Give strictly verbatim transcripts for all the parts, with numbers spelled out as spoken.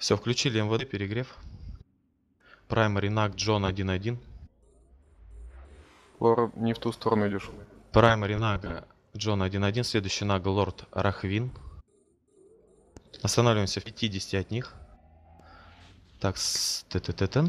Все, включили МВД, перегрев. Праймари Наг Джон один один. Лора, не в ту сторону идешь. Праймари Нага Джон один один. Следующий Нага Лорд Рахвин. Останавливаемся в пятидесяти от них. Так, с ТТТТН.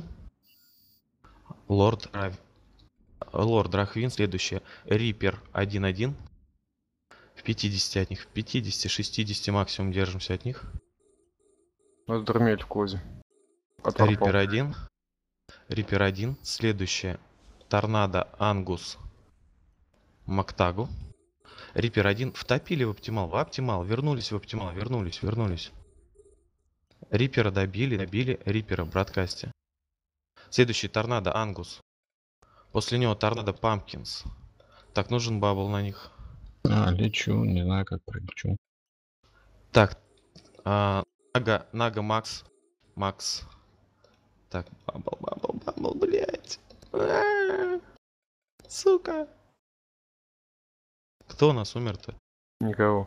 Лорд Рав... Лорд Рахвин. Следующий Рипер один один. В пятидесяти от них. В пятидесяти, шестидесяти максимум держимся от них. Надо дурмель в клозе. Рипер один. Рипер один. Следующее Торнадо Ангус Мактагу. Рипер один. Втопили в оптимал. В оптимал. Вернулись в оптимал. Вернулись, вернулись. Рипера добили, добили. Рипера в браткасте. Следующий Торнадо Ангус. После него Торнадо Пампкинс. Так, нужен бабл на них. А, лечу, не знаю, как пролечу. Так, а, Нага, Нага Макс. Макс. Так, бабл, бабл, бабл, блять. Сука. Кто у нас умер-то? Никого.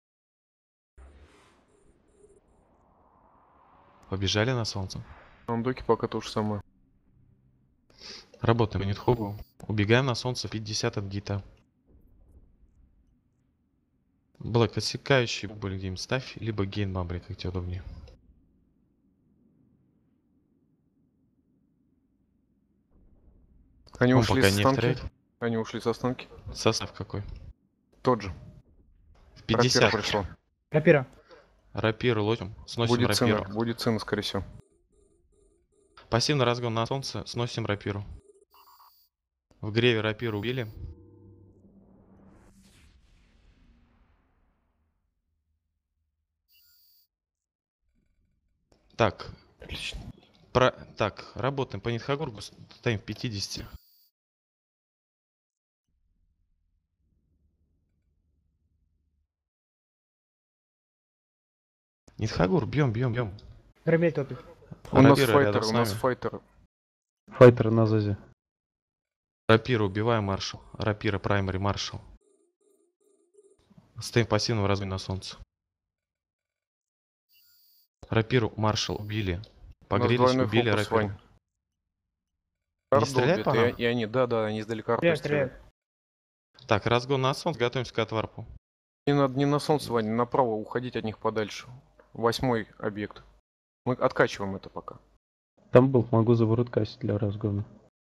Побежали на солнце. На андоке пока то же самое. Работаем, нет хогу. Убегаем на солнце, пятьдесят от гита. Блэк, отсекающий бульгейм ставь, либо гейн бамбри, как тебе удобнее. Они Он ушли пока со не станки. вторит. Они ушли со станки. Состав какой? Тот же. В пятьдесят. Рапир пришло. Рапира. Рапиру лотим. Сносим Будет рапиру. цена, будет цена, скорее всего. Пассивный разгон на солнце. Сносим рапиру. В греве рапиру убили. Так. Отлично. Про... Так, работаем по Нитхагургу. Ставим в пятидесяти. Нитхагур, бьем, бьем, бьем. Дробель топит. У нас Рапира файтер, рядом с у нас нами. файтер. Файтер на зазе. Рапиру убиваем, маршал. Рапира, праймари, маршал. Стоим пассивного разгона на солнце. Рапиру, маршал, убили. Погрелись, убили фокус, рапиру. Вань. Не Карт стреляет долбит, по и, нам? и они, да, да, они издалека карты Стреляет, стреляют. стреляет. Так, разгон на солнце, готовимся к отварпу. Не надо не на солнце, Вань, направо уходить от них подальше. Восьмой объект. Мы откачиваем это пока. Там был, могу заворот кастить для разгона.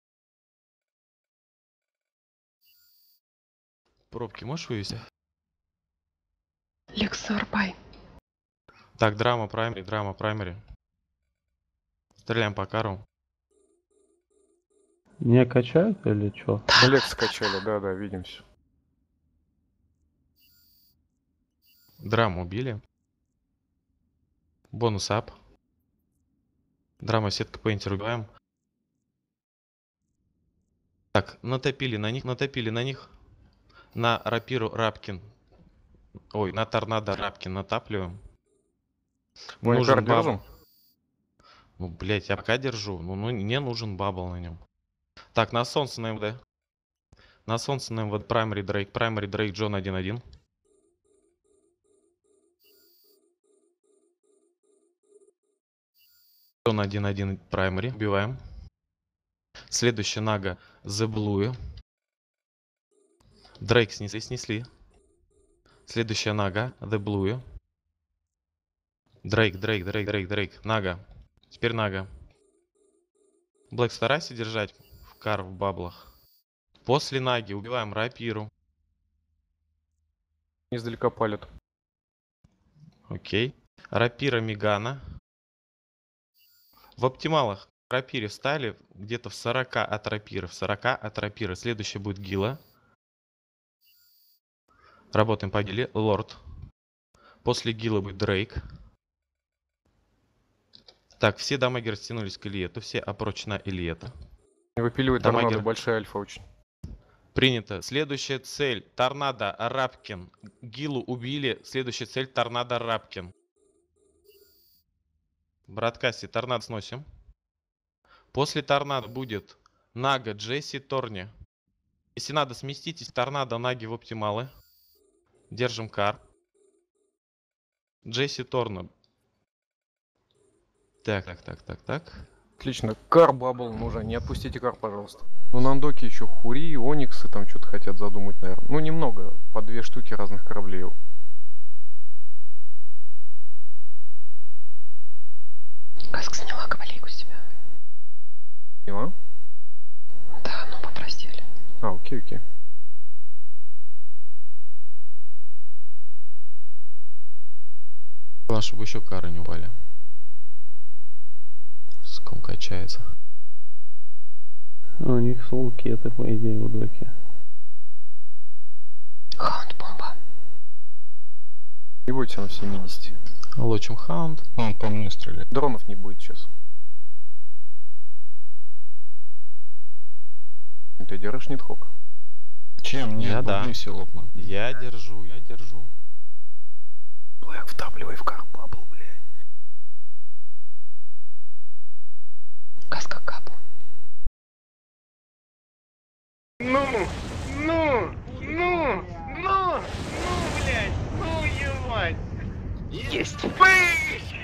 Пробки можешь вывести? Лексор, бай. Так, драма, праймари, драма, праймари. Стреляем по кару. Не качают или что? Лекс скачали, да, да, видим все. Драму убили. Бонус ап. Драма, сетка, пейнтер убиваем. Так, натопили на них, натопили на них. На рапиру Рапкин. Ой, на торнадо Рапкин натапливаем. Вань, Нужен карт бабл. держим? Ну, блять, я пока держу. Ну, ну, мне нужен бабл на нем. Так, на солнце на МВД. На солнце на МВД. Праймари Дрейк. Праймари Дрейк Джон один один. Джон один один праймари. Убиваем. Следующий Нага The Blue. Дрейк снесли, снесли. Следующая Нага The Blue. Дрейк, Дрейк, Дрейк, Дрейк, Дрейк. Нага. Теперь Нага. Блэк, старайся держать в кар в баблах. После Наги убиваем рапиру. Издалека палят. Окей. Рапира Мегана. В оптималах рапире встали где-то в сорока от рапира. В сорока от рапира. Следующий будет Гила. Работаем по Гиле. Лорд. После Гила будет Дрейк. Так, все дамагеры стянулись к Ильету. Все опроч на Ильета. Выпиливает Дамагер. торнадо, большая альфа очень. Принято. Следующая цель. Торнадо Рапкин. Гилу убили. Следующая цель. Торнадо Рапкин. Браткасти. Торнадо сносим. После торнадо будет Нага, Джесси, Торни. Если надо, сместитесь. Торнадо, Наги в оптималы. Держим кар. Джесси, Торна. Так, так, так, так, так. Отлично. Кар бабл нужен. Не отпустите кар, пожалуйста. Ну, на андоке еще хури, ониксы там что-то хотят задумать, наверное. Ну, немного. По две штуки разных кораблей. Каска сняла кавалейку с тебя. Поняла? Да, ну попросили. А, окей, окей. Главное, чтобы еще кары не упали. Ском качается. У них слукеты, по идее, в доке. Хаунд бомба. Не будете на семидесяти. Лочим хаунд. Ну, он по мне стреляет. Дронов не будет сейчас. Ты держишь нитхок? Чем? Нет, Я да. бубны все лопнут. Я держу, я держу. Блэк, втапливай в кар бабл, блядь. Каска капу. Ну, ну, ну, ну, ну, блядь, ну, ебать. Есть. Пыщ!